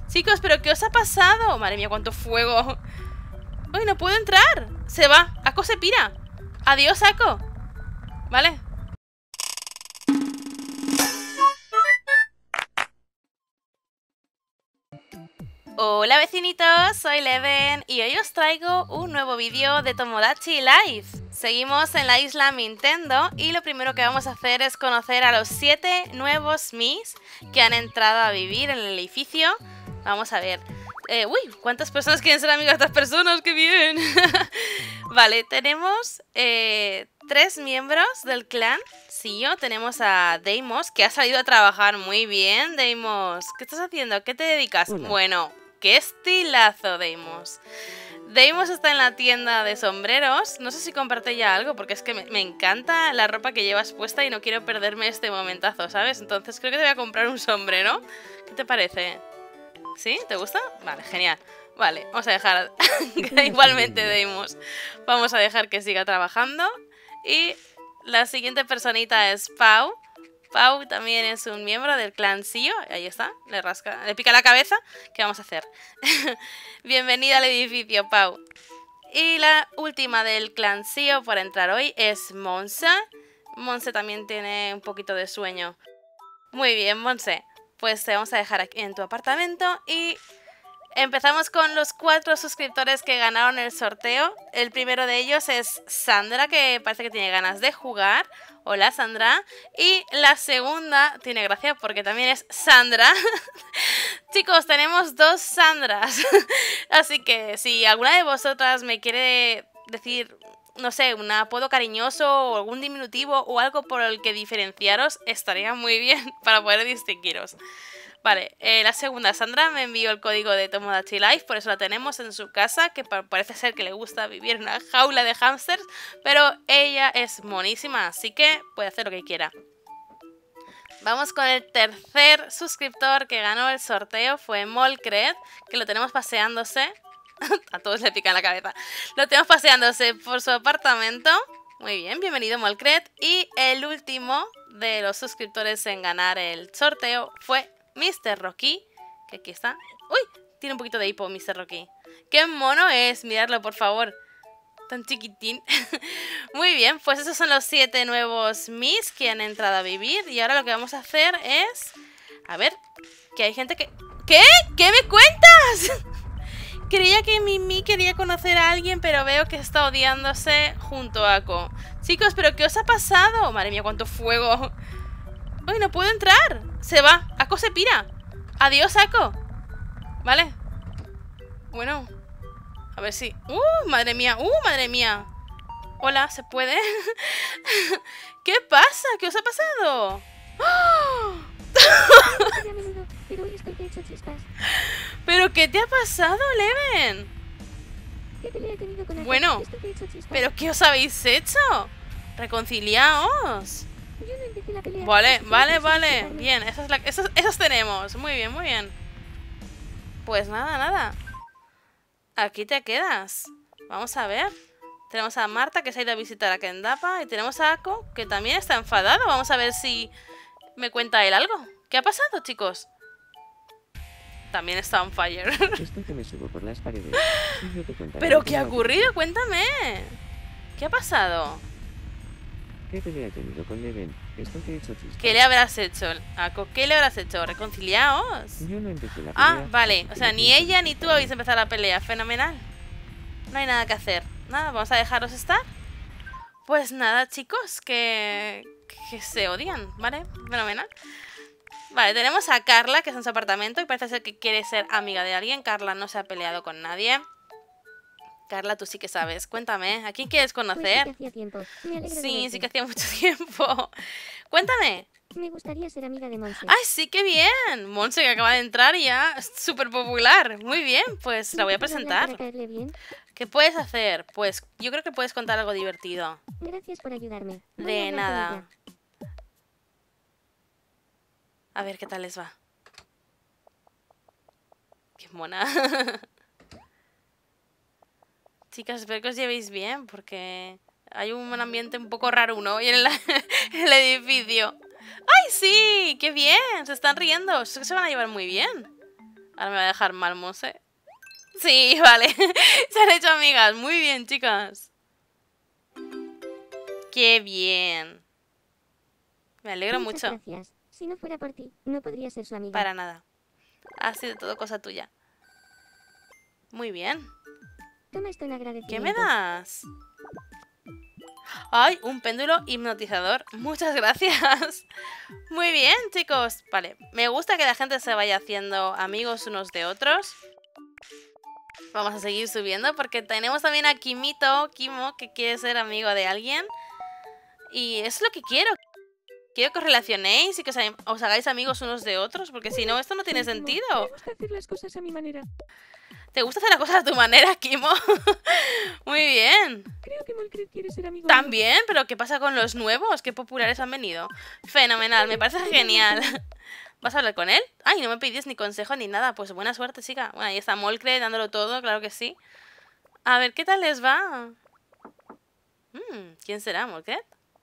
Chicos, ¿pero qué os ha pasado? Madre mía, cuánto fuego. Uy, no puedo entrar. Se va. Ako se pira. Adiós, Ako. Vale. Hola vecinitos, soy Leven y hoy os traigo un nuevo vídeo de Tomodachi Life. Seguimos en la isla Nintendo y lo primero que vamos a hacer es conocer a los 7 nuevos Mis que han entrado a vivir en el edificio. Vamos a ver. Uy, ¿cuántas personas quieren ser amigas de estas personas? ¡Qué bien! Vale, tenemos 3 miembros del clan Sio. Tenemos a Deimos, que ha salido a trabajar muy bien. Deimos, ¿qué estás haciendo? ¿A qué te dedicas? Hola. Bueno, qué estilazo, Deimos. Deimos está en la tienda de sombreros. No sé si comparte ya algo, porque es que me encanta la ropa que llevas puesta y no quiero perderme este momentazo, ¿sabes? Entonces creo que te voy a comprar un sombrero. ¿Qué te parece? ¿Sí? ¿Te gusta? Vale, genial. Vale, vamos a dejar igualmente Deimos. Vamos a dejar que siga trabajando. Y la siguiente personita es Pau. Pau también es un miembro del clan Sio. Ahí está, le pica la cabeza. ¿Qué vamos a hacer? Bienvenida al edificio, Pau. Y la última del clan Sio por entrar hoy es Monse. Monse también tiene un poquito de sueño. Muy bien, Monse. Pues te vamos a dejar aquí en tu apartamento y empezamos con los 4 suscriptores que ganaron el sorteo. El primero de ellos es Sandra, que parece que tiene ganas de jugar. Hola, Sandra. Y la segunda tiene gracia porque también es Sandra. Chicos, tenemos 2 Sandras. Así que si alguna de vosotras me quiere decir, no sé, un apodo cariñoso o algún diminutivo o algo por el que diferenciaros, estaría muy bien para poder distinguiros. Vale, la segunda, Sandra, me envió el código de Tomodachi Life, por eso la tenemos en su casa, que parece ser que le gusta vivir en una jaula de hámsters, pero ella es monísima, así que puede hacer lo que quiera. Vamos con el tercer suscriptor que ganó el sorteo, fue Molcred, que lo tenemos paseándose. A todos le pica en la cabeza. Lo tenemos paseándose por su apartamento. Muy bien, bienvenido Molcred. Y el último de los suscriptores en ganar el sorteo fue Mr. Rocky, que aquí está. ¡Uy! Tiene un poquito de hipo Mr. Rocky. ¡Qué mono es! Miradlo, por favor. Tan chiquitín. Muy bien, pues esos son los 7 nuevos Mis que han entrado a vivir. Y ahora lo que vamos a hacer es... A ver, que hay gente que... ¿Qué? ¿Qué me cuentas? Creía que Mimi quería conocer a alguien, pero veo que está odiándose junto a Ako. Chicos, ¿pero qué os ha pasado? Madre mía, cuánto fuego. Uy, no puedo entrar. Se va. Ako se pira. Adiós, Ako. Vale. Bueno. A ver si... madre mía. Madre mía. Hola, ¿se puede? ¿Qué pasa? ¿Qué os ha pasado? ¡Oh! ¿Pero qué te ha pasado, Leven? Bueno, ¿pero qué os habéis hecho? Reconciliaos. Vale, vale, vale. Bien, esas tenemos. Muy bien, muy bien. Pues nada, nada. Aquí te quedas. Vamos a ver. Tenemos a Marta, que se ha ido a visitar a Kendapa. Y tenemos a Ako, que también está enfadado. Vamos a ver si me cuenta él algo. ¿Qué ha pasado, chicos? También está on fire. Esto que me subo por las paredes. Yo te contaré ¿Pero cómo qué ha va. ocurrido? Cuéntame. ¿Qué ha pasado? ¿Qué pelea he tenido con Leven? Esto que he hecho chispas. ¿Qué le habrás hecho? Ako, ¿qué le habrás hecho? ¿Reconciliaos? Yo no empecé la pelea. Ah, vale. así O que sea, no ni pienses ella ni que tú fue habéis yo. empezado la pelea. Fenomenal. No hay nada que hacer. Nada, vamos a dejaros estar. Pues nada, chicos, que se odian, ¿vale? Fenomenal. Vale, tenemos a Carla, que está en su apartamento y parece ser que quiere ser amiga de alguien. Carla no se ha peleado con nadie. Carla, tú sí que sabes. Cuéntame, ¿a quién quieres conocer? Pues sí que hacía tiempo. Me alegro de Sí, verte. sí que hacía mucho tiempo. Cuéntame. Me gustaría ser amiga de Monse. ¡Ay, sí, qué bien! Monse, que acaba de entrar y ya es súper popular. Muy bien, pues la voy a ¿Puedo hablar presentar. para caerle bien? ¿Qué puedes hacer? Pues yo creo que puedes contar algo divertido. Gracias por ayudarme. Voy a De hablar con nada. ella. A ver qué tal les va. Qué mona. Chicas, espero que os llevéis bien, porque hay un ambiente un poco raro, ¿no? Y en el edificio. ¡Ay, sí! ¡Qué bien! Se están riendo. Es que se van a llevar muy bien. Ahora me va a dejar mal, Monse. Sí, vale. Se han hecho amigas. Muy bien, chicas. Qué bien. Me alegro Muchas mucho. gracias. Si no fuera por ti, no podría ser su amiga. Para nada. Ha sido todo cosa tuya. Muy bien. Toma esto en agradecimiento. ¿Qué me das? ¡Ay! Un péndulo hipnotizador. Muchas gracias. Muy bien, chicos. Vale. Me gusta que la gente se vaya haciendo amigos unos de otros. Vamos a seguir subiendo porque tenemos también a Kimo, que quiere ser amigo de alguien. Y es lo que quiero. Quiero que os relacionéis y que os hagáis amigos unos de otros, porque si no, esto no tiene sentido. Me gusta hacer las cosas a mi manera. ¿Te gusta hacer las cosas a tu manera, Kimo? Muy bien. Creo que Molcred quiere ser amigo mío. También, pero ¿qué pasa con los nuevos? ¿Qué populares han venido? Fenomenal, me parece genial. ¿Vas a hablar con él? Ay, no me pides ni consejo ni nada. Pues buena suerte, chica. Bueno, ahí está Molcred dándolo todo, claro que sí. A ver, ¿qué tal les va? ¿Quién será, Molcred?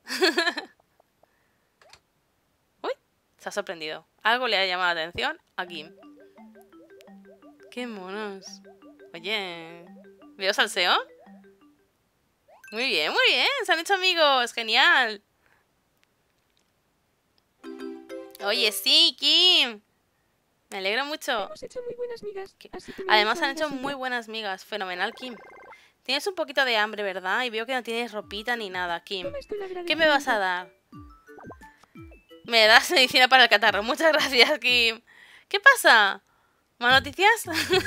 Uy, se ha sorprendido. Algo le ha llamado la atención a Kim. ¡Qué monos! Oye, ¿veo salseo? Muy bien, se han hecho amigos, genial. Oye, sí, Kim. Me alegro mucho. Hemos hecho muy buenas migas. Así que me Además dejo han hecho una muy silla. buenas migas, fenomenal, Kim. Tienes un poquito de hambre, ¿verdad? Y veo que no tienes ropita ni nada, Kim. Toma esto en ¿Qué me vas a dar? Me das medicina para el catarro. Muchas gracias, Kim. ¿Qué pasa? ¿Más noticias?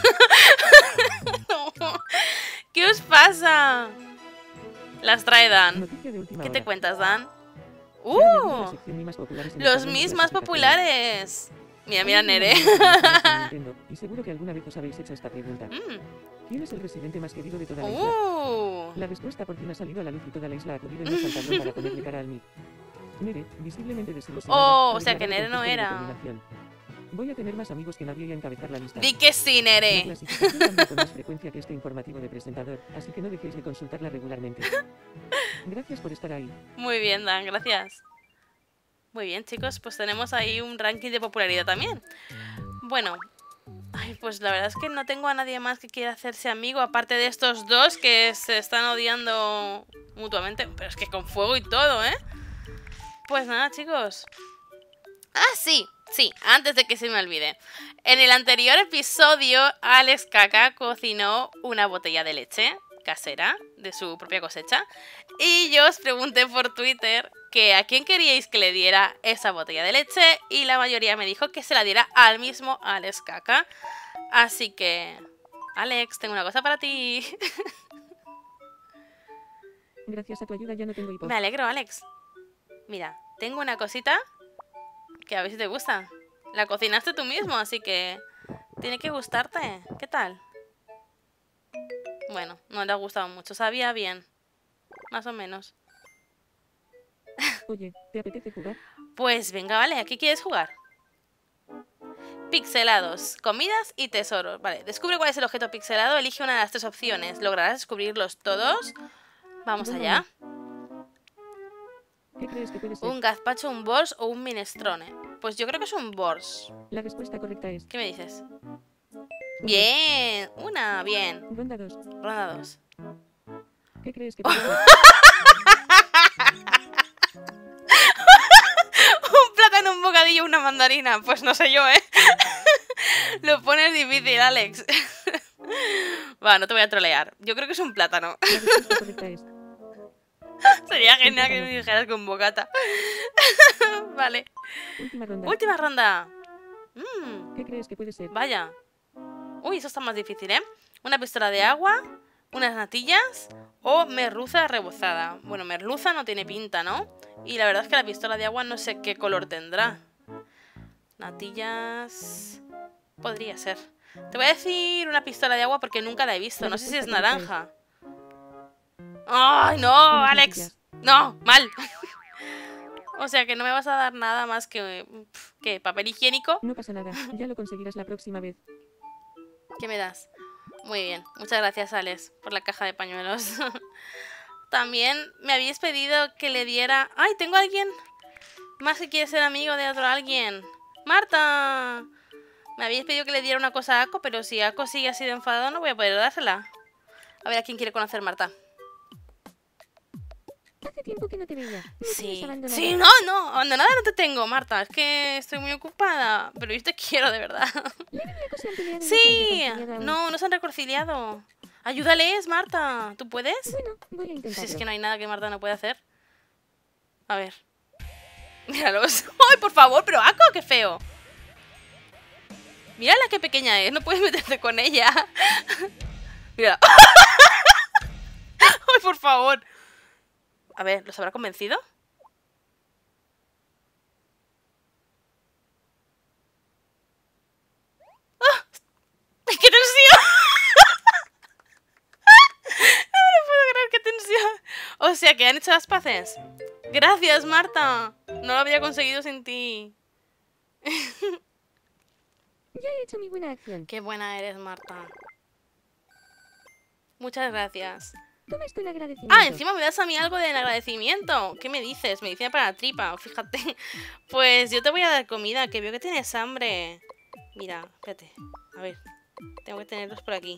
No. ¿Qué os pasa? Las trae Dan. Noticia de última ¿Qué te hora. cuentas, Dan? Se ha añadido la sección Mimas populares en el Los tablón de Mis más clasificación. populares. Mira, Hay Nere. una pregunta de Nintendo, y seguro que alguna vez os habéis hecho esta pregunta. ¿Quién es el residente más querido de toda la isla? La respuesta por fin ha salido a la luz y toda la isla ha acudido en más al tablón para ponerle cara al Mii. Nere, visiblemente desilusionada, Oh, o ha sea que declarado Nere no con gesto de era. determinación. Voy a tener más amigos que nadie y a encabezar la lista. Di que sí, La Nere. clasificación cambia con más frecuencia que este informativo de presentador, así que no dejéis de consultarla regularmente. Gracias por estar ahí. Muy bien, Dan, gracias. Muy bien, chicos, pues tenemos ahí un ranking de popularidad también. Bueno, ay, pues la verdad es que no tengo a nadie más que quiera hacerse amigo, aparte de estos dos que se están odiando mutuamente. Pero es que con fuego y todo, ¿eh? Pues nada, chicos. Ah, sí, antes de que se me olvide. En el anterior episodio, Alex Caca cocinó una botella de leche casera de su propia cosecha. Y yo os pregunté por Twitter que a quién queríais que le diera esa botella de leche. Y la mayoría me dijo que se la diera al mismo Alex Caca. Así que, Alex, tengo una cosa para ti. Gracias a tu ayuda ya no tengo hipo. Me alegro, Alex. Mira, tengo una cosita que a ver si te gusta. La cocinaste tú mismo, así que tiene que gustarte. ¿Qué tal? Bueno, no le ha gustado mucho. Sabía bien. Más o menos. Oye, ¿te apetece jugar? Pues venga, vale. ¿A qué quieres jugar? Pixelados, comidas y tesoros. Vale, descubre cuál es el objeto pixelado. Elige una de las tres opciones. ¿Lograrás descubrirlos todos? Vamos Bueno, allá. ¿Qué crees que puede ser? ¿Un gazpacho, un bors o un minestrone? Pues yo creo que es un bors. La respuesta correcta es... ¿Qué me dices? un Bien, una, bien. dos. Ronda 2. Ronda 2. ¿Qué crees que puede ser? Un plátano, un bocadillo, una mandarina. Pues no sé yo, ¿eh? Lo pones difícil, Alex. Va, no te voy a trolear. Yo creo que es un plátano. La respuesta correcta es... Sería genial que me dijeras con bocata. Vale. Última ronda. Última ronda. ¿Qué crees que puede ser? Vaya. Uy, eso está más difícil, ¿eh? Una pistola de agua, unas natillas o merluza rebozada. Bueno, merluza no tiene pinta, ¿no? Y la verdad es que la pistola de agua no sé qué color tendrá. Natillas... Podría ser. Te voy a decir una pistola de agua porque nunca la he visto. No sé si es naranja. ¡Ay, no, Unas Alex! natillas. No, mal. O sea que no me vas a dar nada más que... ¿Qué? ¿Papel higiénico? No pasa nada. Ya lo conseguirás la próxima vez. ¿Qué me das? Muy bien. Muchas gracias, Alex, por la caja de pañuelos. También me habíais pedido que le diera... ¡Ay, tengo a alguien más que quiere ser amigo de otro alguien! ¡Marta! Me habéis pedido que le diera una cosa a Ako, pero si Ako sigue así de enfadado no voy a poder dársela. A ver a quién quiere conocer Marta. Hace tiempo que no te veía. ¿Me tienes Sí. abandonada? Sí, no, abandonada no te tengo, Marta. Es que estoy muy ocupada. Pero yo te quiero, de verdad. Leven y Ako se han peleado y no se han Sí. reconciliado aún. No se han reconciliado. Ayúdales, Marta. ¿Tú puedes? Bueno, voy a Si intentarlo. es que no hay nada que Marta no pueda hacer. A ver. Míralos. ¡Ay, por favor! Pero Ako, qué feo. Mírala qué pequeña es. No puedes meterte con ella. Mira. ¡Ay, por favor! A ver, ¿los habrá convencido? ¡Ah! ¡Qué tensión! No me lo puedo creer, qué tensión. O sea, que han hecho las paces. Gracias, Marta. No lo habría conseguido sin ti. Ya he hecho mi buena acción. Qué buena eres, Marta. Muchas gracias. Toma esto en agradecimiento. Ah, encima me das a mí algo de agradecimiento. ¿Qué me dices? Medicina para la tripa, fíjate. Pues yo te voy a dar comida, que veo que tienes hambre. Mira, espérate. A ver, tengo que tenerlos por aquí.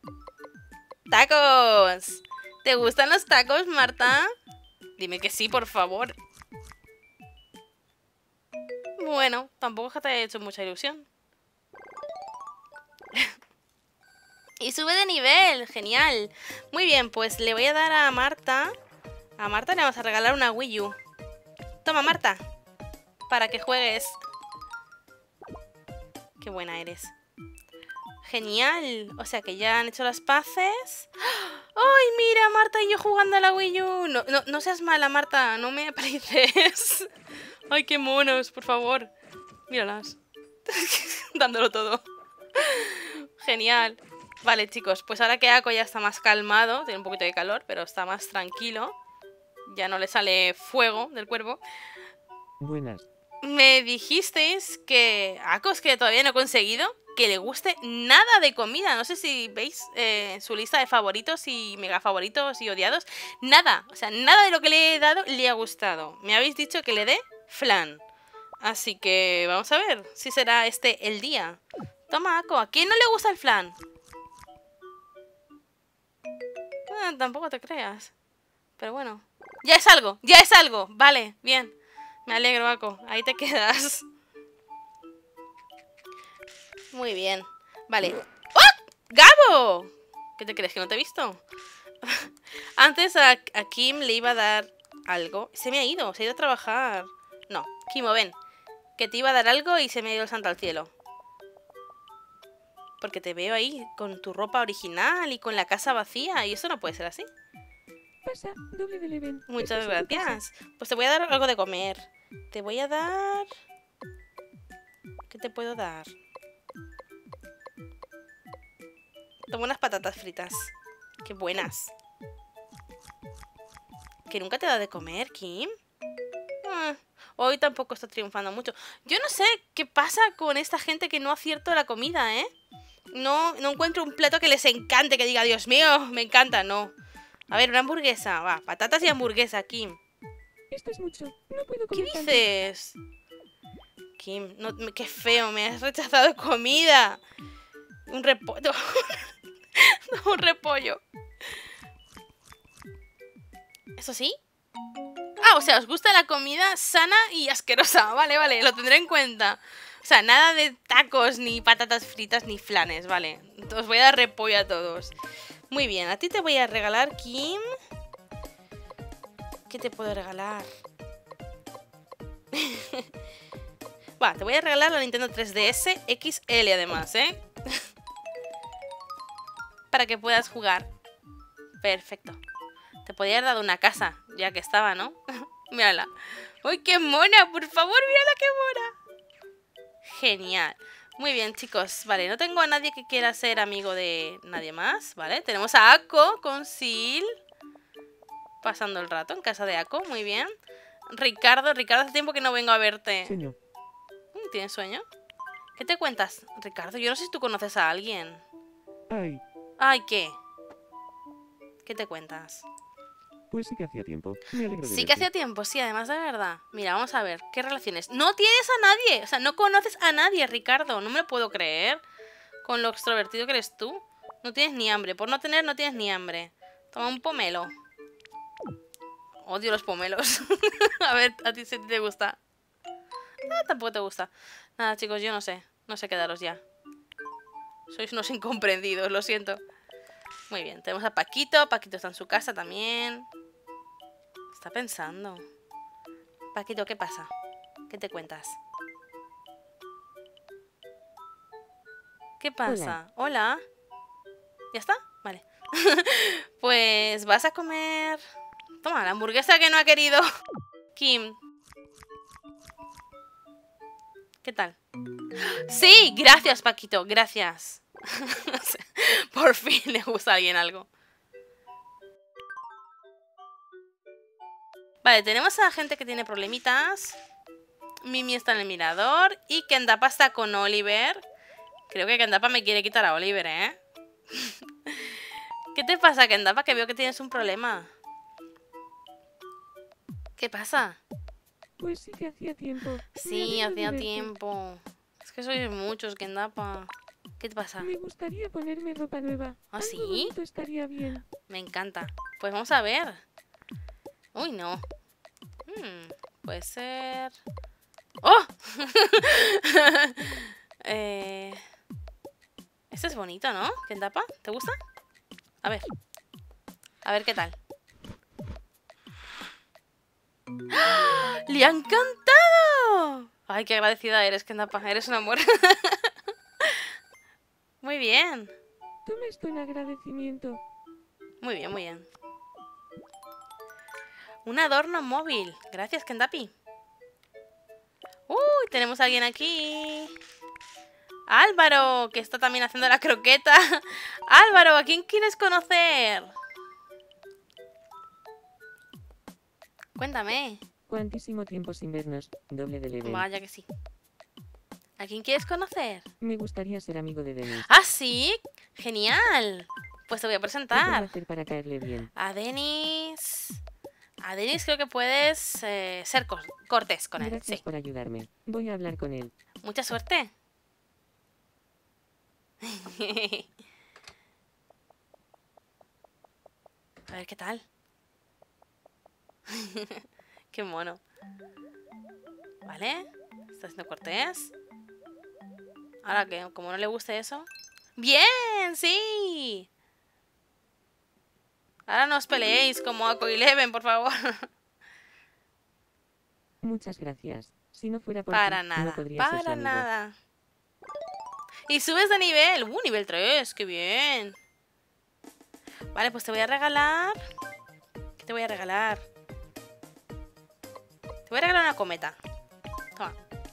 ¡Tacos! ¿Te gustan los tacos, Marta? Dime que sí, por favor. Bueno, tampoco es que te haya hecho mucha ilusión. Y sube de nivel, genial. Muy bien, pues le voy a dar a Marta. A Marta le vamos a regalar una Wii U. Toma, Marta, para que juegues. Qué buena eres. Genial. O sea que ya han hecho las paces. ¡Ay, mira, Marta y yo jugando a la Wii U! No seas mala, Marta, no me aprieces. ¡Ay, qué monos, por favor! Míralas. Dándolo todo. Genial. Vale, chicos, pues ahora que Ako ya está más calmado, tiene un poquito de calor, pero está más tranquilo, ya no le sale fuego del cuerpo. Buenas. Me dijisteis que Ako, es que todavía no he conseguido que le guste nada de comida. No sé si veis su lista de favoritos y mega favoritos y odiados. Nada, o sea, nada de lo que le he dado le ha gustado. Me habéis dicho que le dé flan. Así que vamos a ver si será este el día. Toma, Ako, ¿a quién no le gusta el flan? Tampoco te creas. Pero bueno. Ya es algo, ya es algo. Vale, bien. Me alegro, Ako. Ahí te quedas. Muy bien. Vale. ¡Oh! ¡Gabo! ¿Qué te crees? ¿Que no te he visto? Antes a Kim le iba a dar algo. Se me ha ido a trabajar. No, Kimo, ven. Que te iba a dar algo y se me ha ido el santo al cielo. Porque te veo ahí con tu ropa original y con la casa vacía. Y eso no puede ser así. Pasa, doble de Leven. Muchas Estás en tu casa. gracias. Pues te voy a dar algo de comer. Te voy a dar... ¿Qué te puedo dar? Toma unas patatas fritas. Qué buenas. ¿Que nunca te da de comer, Kim? Hoy tampoco está triunfando mucho. Yo no sé qué pasa con esta gente que no acierto la comida, ¿eh? No encuentro un plato que les encante, que diga, Dios mío, me encanta, no. A ver, una hamburguesa, va, patatas y hamburguesa, Kim. Esto es mucho. No puedo ¿Qué comer tanto. dices? Kim, no, qué feo, me has rechazado comida. Un repollo. No, un repollo. ¿Eso sí? Ah, o sea, os gusta la comida sana y asquerosa. Vale, lo tendré en cuenta. O sea, nada de tacos, ni patatas fritas, ni flanes, vale. Os voy a dar repollo a todos. Muy bien, a ti te voy a regalar, Kim. ¿Qué te puedo regalar? Va, te voy a regalar la Nintendo 3DS XL además, ¿eh? Para que puedas jugar. Perfecto. Te podría haber dado una casa, ya que estaba, ¿no? Mírala. ¡Uy, qué mona! Por favor, mírala qué mona. Genial. Muy bien, chicos. Vale, no tengo a nadie que quiera ser amigo de nadie más, ¿vale? Tenemos a Ako con Sil. Pasando el rato en casa de Ako, muy bien. Ricardo, hace tiempo que no vengo a verte. Sueño. ¿Tienes sueño? ¿Qué te cuentas, Ricardo? Yo no sé si tú conoces a alguien. Ay, Ay, ¿qué? ¿Qué te cuentas? Pues sí que hacía tiempo. Me alegro de Sí que verte. hacía tiempo, sí, además de verdad. Mira, vamos a ver, ¿qué relaciones? No tienes a nadie, o sea, no conoces a nadie, Ricardo. No me lo puedo creer. Con lo extrovertido que eres tú. No tienes ni hambre. Por no tener, no tienes ni hambre. Toma un pomelo. Odio los pomelos. A ver, a ti si te gusta. Ah, tampoco te gusta. Nada, chicos, yo no sé. No sé qué daros ya. Sois unos incomprendidos, lo siento. Muy bien, tenemos a Paquito. Paquito está en su casa también. Está pensando. Paquito, ¿qué pasa? ¿Qué te cuentas? ¿Qué pasa? Hola. ¿Ya está? Vale. Pues vas a comer... Toma, la hamburguesa que no ha querido Kim. ¿Qué tal? Sí, gracias, Paquito, gracias. Por fin le gusta a alguien algo. Vale, tenemos a gente que tiene problemitas. Mimi está en el mirador. Y Kendapa está con Oliver. Creo que Kendapa me quiere quitar a Oliver, ¿eh? ¿Qué te pasa, Kendapa? Que veo que tienes un problema. ¿Qué pasa? Pues sí que hacía tiempo. Sí, hacía tiempo. Es que sois muchos, Kendapa. ¿Qué te pasa? Me gustaría ponerme ropa nueva. ¿Ah, Algo sí? bonito estaría bien. Me encanta. Pues vamos a ver. Uy, no. Puede ser... ¡Oh! Este es bonito, ¿no? Kendapa, ¿te gusta? A ver. A ver qué tal. ¡Ah! ¡Le ha encantado! Ay, qué agradecida eres, Kendapa. Eres un amor. Muy bien. Toma esto en agradecimiento. Muy bien, muy bien. Un adorno móvil. Gracias, Kendapi. Uy, tenemos a alguien aquí. Álvaro, que está también haciendo la croqueta. Álvaro, ¿a quién quieres conocer? Cuéntame. Cuantísimo tiempo sin vernos. Doble de Leven. Vaya que sí. ¿A quién quieres conocer? Me gustaría ser amigo de Denis. ¡Ah, sí! ¡Genial! Pues te voy a ¿Qué puedo presentar. hacer para caerle bien? A Denis... A Denis creo que puedes ser cortés con él. Gracias Sí. por ayudarme. Voy a hablar con él. Mucha suerte. A ver qué tal. Qué mono. Vale. Está haciendo cortés. Ahora que, como no le guste eso. ¡Bien! ¡Sí! Ahora no os peleéis como Ako y Leven, por favor. Muchas gracias. Si no fuera por Para ti, no nada. podría ser su Para amigo. nada. Y subes de nivel. Nivel 3. ¡Qué bien! Vale, pues te voy a regalar... ¿Qué te voy a regalar? Te voy a regalar una cometa. Toma.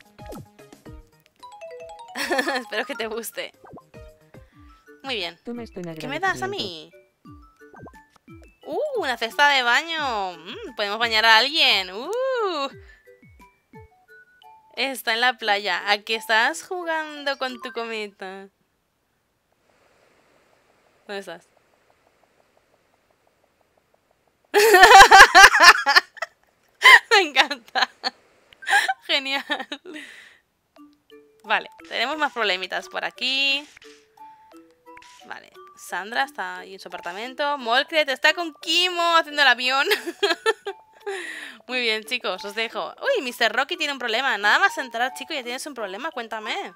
Espero que te guste. Muy bien. Toma esto en ¿Qué me das a agradecimiento. mí? Una cesta de baño. Podemos bañar a alguien. Está en la playa. ¿A qué estás jugando con tu cometa? ¿Dónde estás? Me encanta. Genial. Vale, tenemos más problemitas por aquí. Vale, Sandra está ahí en su apartamento. Molcret está con Kimo haciendo el avión. Muy bien, chicos, os dejo. Uy, Mr. Rocky tiene un problema. Nada más entrar, chico, ya tienes un problema. Cuéntame.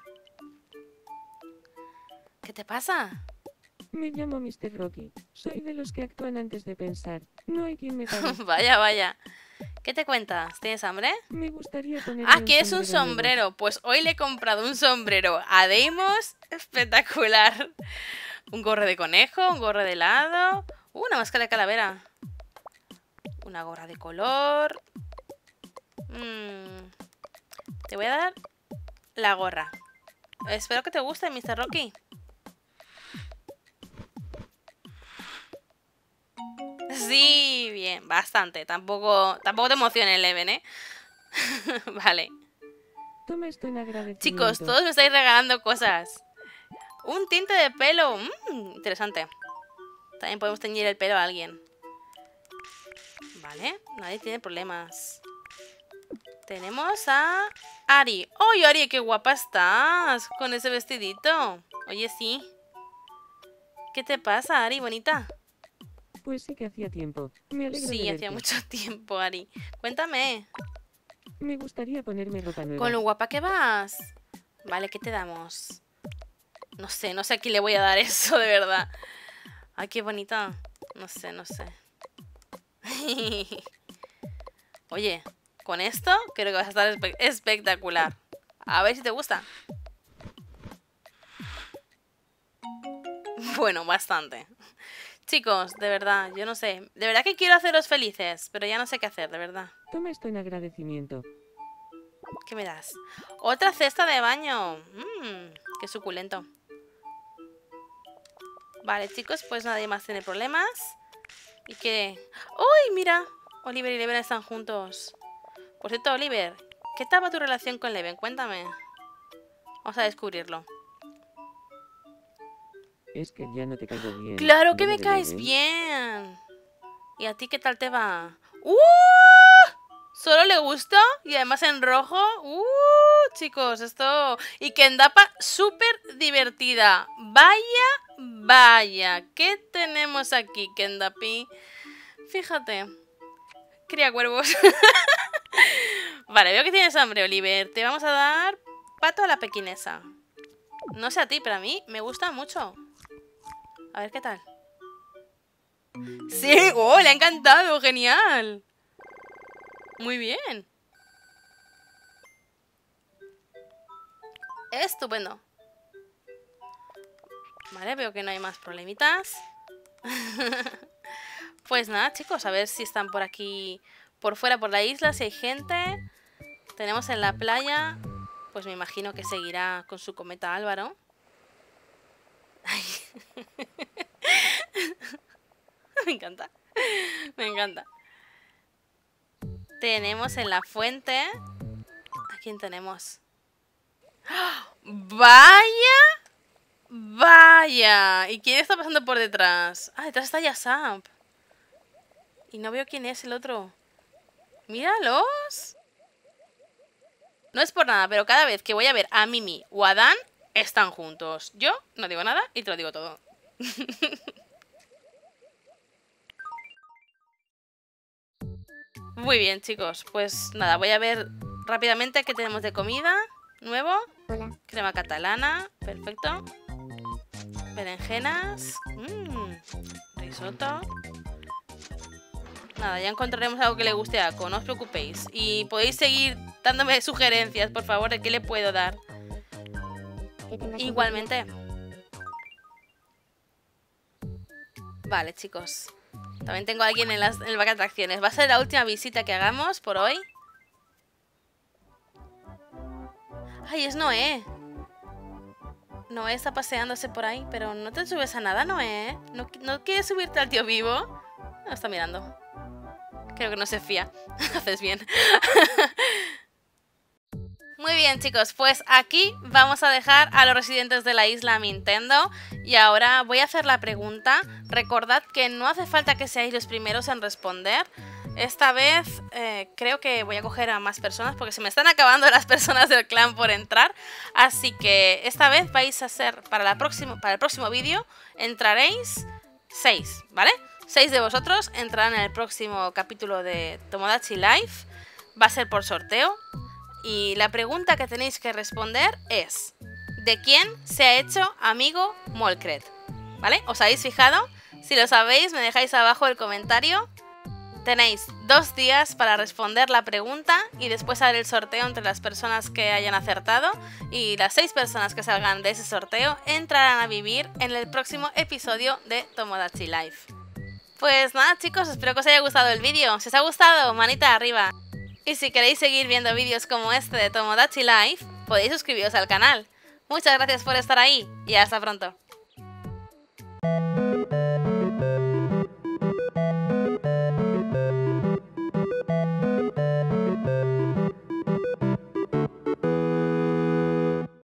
¿Qué te pasa? Me llamo Mr. Rocky. Soy de los que actúan antes de pensar. No hay quien me pare. Vaya, vaya. ¿Qué te cuentas? ¿Tienes hambre? Me gustaría ponerme Ah, ¿quieres un sombrero? Pues hoy le he comprado un sombrero a Deimos. Espectacular. Un gorro de conejo, un gorro de helado. Una máscara de calavera. Una gorra de color. Te voy a dar la gorra. Espero que te guste, Mr. Rocky. Sí, bien, bastante. Tampoco te emociones, Leven, ¿eh? Vale. Toma esto en agradecimiento. Chicos, todos me estáis regalando cosas. Un tinte de pelo. Interesante. También podemos teñir el pelo a alguien. Vale, nadie tiene problemas. Tenemos a Ari. ¡Ay, Ari, qué guapa estás! Con ese vestidito. Oye, sí. ¿Qué te pasa, Ari, bonita? Pues sí que hacía tiempo. Me alegro de Sí, verte. hacía mucho tiempo, Ari. Cuéntame. Me gustaría ponerme ropa nueva. Con lo guapa que vas. Vale, ¿qué te damos? No sé a quién le voy a dar eso, de verdad. Ay, qué bonita. No sé. Oye, con esto creo que vas a estar espectacular. A ver si te gusta. Bueno, bastante. Chicos, de verdad, yo no sé. De verdad que quiero haceros felices, pero ya no sé qué hacer, de verdad. Toma esto en agradecimiento. ¿Qué me das? Otra cesta de baño. Qué suculento. Vale, chicos, pues nadie más tiene problemas. ¿Y qué? ¡Uy, mira! Oliver y Leven están juntos. Por cierto, Oliver, ¿qué tal va tu relación con Leven? Cuéntame. Vamos a descubrirlo. Es que ya no te caigo bien. ¡Claro que ¿No me de caes Leven? bien! ¿Y a ti qué tal te va? ¿Solo le gusta? Y además en rojo. Chicos, esto... Y Kendapa, súper divertida. Vaya. ¿Qué tenemos aquí, Kendapi? Fíjate. Cría cuervos. Vale, veo que tienes hambre, Oliver. Te vamos a dar pato a la pequinesa. No sé a ti, pero a mí me gusta mucho. A ver qué tal. Sí, le ha encantado, genial. Muy bien. Estupendo. Vale, veo que no hay más problemitas. Pues nada, chicos, a ver si están por aquí, por fuera, por la isla, si hay gente. Tenemos en la playa, pues me imagino que seguirá con su cometa Álvaro. Ay. Me encanta. Tenemos en la fuente. ¿A quién tenemos? ¡Oh! ¡Vaya! ¿Y quién está pasando por detrás? Ah, detrás está Yasap. Y no veo quién es el otro. ¡Míralos! No es por nada, pero cada vez que voy a ver a Mimi o a Dan, están juntos. Yo no digo nada y te lo digo todo. Muy bien, chicos. Pues nada, voy a ver rápidamente qué tenemos de comida. Nuevo. Hola. Crema catalana. Perfecto. Berenjenas. Risotto. Nada, ya encontraremos algo que le guste a Ako, no os preocupéis. Y podéis seguir dándome sugerencias, por favor, de qué le puedo dar. Que tengas un Igualmente. Vale, chicos. También tengo a alguien en el parque de atracciones. Va a ser la última visita que hagamos por hoy. Ay, es Noé. Noé está paseándose por ahí, pero no te subes a nada, Noé. ¿No quieres subirte al tío vivo? No, está mirando. Creo que no se fía. Haces bien. Muy bien, chicos, pues aquí vamos a dejar a los residentes de la isla Nintendo. Y ahora voy a hacer la pregunta. Recordad que no hace falta que seáis los primeros en responder. Esta vez creo que voy a coger a más personas porque se me están acabando las personas del clan por entrar. Así que esta vez vais a ser, para el próximo vídeo, entraréis 6, ¿vale? 6 de vosotros entrarán en el próximo capítulo de Tomodachi Life. Va a ser por sorteo. Y la pregunta que tenéis que responder es: ¿de quién se ha hecho amigo Molcred? ¿Vale? ¿Os habéis fijado? Si lo sabéis, me dejáis abajo el comentario. Tenéis 2 días para responder la pregunta y después haré el sorteo entre las personas que hayan acertado. Y las 6 personas que salgan de ese sorteo entrarán a vivir en el próximo episodio de Tomodachi Life. Pues nada, chicos, espero que os haya gustado el vídeo. Si os ha gustado, manita arriba. Y si queréis seguir viendo vídeos como este de Tomodachi Life, podéis suscribiros al canal. Muchas gracias por estar ahí y hasta pronto.